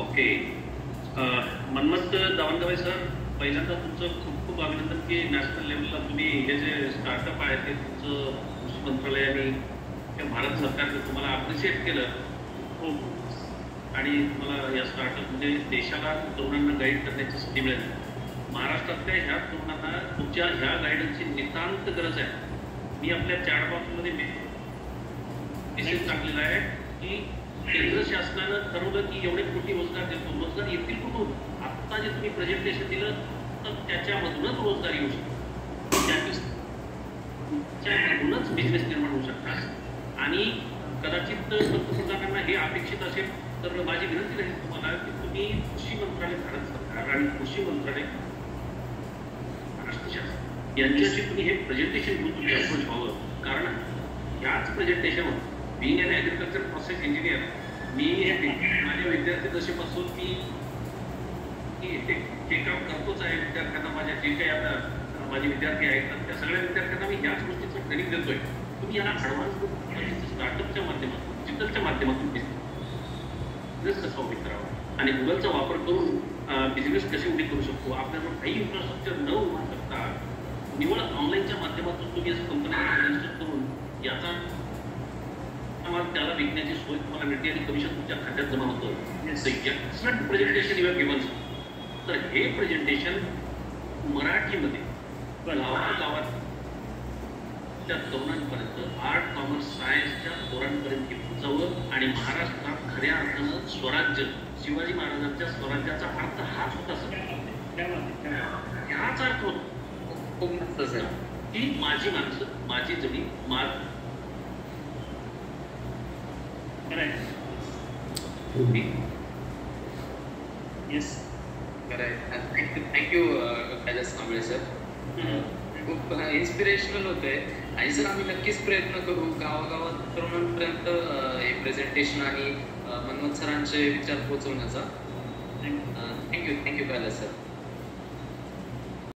Okay. Manmath दावणगवे sir, पहिल्यांदा तुमचं खूप खूप अभिनंदन की नॅशनल लेवलला तुम्ही हे जे स्टार्टअप आहे ते तुमचं कृषी मंत्रालयाने किंवा भारत सरकारने तुम्हाला अप्रिशिएट केलं खूप आणि तुम्हाला या स्टार्टअप म्हणजे देशाला तरुणांना गाईड करण्याची संधी मिळेल. महाराष्ट्रातल्या ह्या तरुणांना तुमच्या ह्या गायडन्सची नितांत गरज आहे. मी आपल्या चॅटबॉक्समध्ये मेसेज टाकलेला आहे की केंद्र शासनानं ठरवलं की एवढे कोटी रोजगार देतो. रोजगार येतील कुठून? आत्ता जे तुम्ही प्रेझेंटेशन दिलं तर त्याच्यामधूनच रोजगार येऊ शकतो. त्याच्यामधूनच बिझनेस निर्माण होऊ शकतात. आणि कदाचित पंतप्रधानांना हे अपेक्षित असेल तर माझी विनंती राहील तुम्हाला की तुम्ही कृषी मंत्रालय, भारत सरकार आणि कृषी मंत्रालय महाराष्ट्र शासन यांच्याशी तुम्ही हे प्रेझेंटेशन घेऊन तुम्ही अप्रोच व्हावं. कारण ह्याच प्रेझेंटेशनवर being an agriculture process engineer मी माझ्या विद्यार्थी दशेपासून मी हे काम करतोच आहे. विद्यार्थ्यांना माझ्या जे काही आता माझे विद्यार्थी आहेत त्या सगळ्या विद्यार्थ्यांना मी याच गोष्टीचं ट्रेनिंग देतोय. तुम्ही याला ॲडव्हान्स स्टार्टअपच्या माध्यमातून, डिजिटलच्या माध्यमातून बिझनेस कसा उभी करावा आणि गुगलचा वापर करून बिझनेस कसे उभी करू शकतो. आपल्याला काही इन्फ्रास्ट्रक्चर न उभा करता निवड ऑनलाईनच्या माध्यमातून तुम्ही असं कंपनीला रजिस्टर करून याचा त्याला विकण्याची सोय तुम्हाला मिळते आणि कमिशन तुमच्या खात्यात जमा होतं. Excellent presentation you have given. तर हे प्रेझेंटेशन मराठीमध्ये गावागावात त्या तरुणांपर्यंत, आर्ट, कॉमर्स, सायन्सच्या पोरांपर्यंत पोहोचावं आणि महाराष्ट्रात खऱ्या अर्थानं स्वराज्य, शिवाजी महाराजांच्या स्वराज्याचा अर्थ हाच होता सर. ह्याच अर्थ होतो की माझी माणसं, माझी जमीन, yes correct. Thank you Kailas Kamble sir. खूप इन्स्पिरेशनल होते आणि सर आम्ही नक्कीच प्रयत्न करू गावागावात तरुणांपर्यंत हे प्रेझेंटेशन आणि मनमोहन सरांचे विचार पोहोचवण्याचा. Thank you Kailas sir.